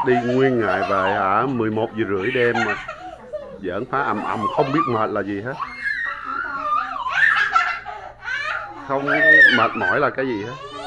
đi nguyên ngày về hả, 11 giờ rưỡi đêm mà giỡn phá ầm ầm không biết mệt là gì hết. Không mệt mỏi là cái gì hết.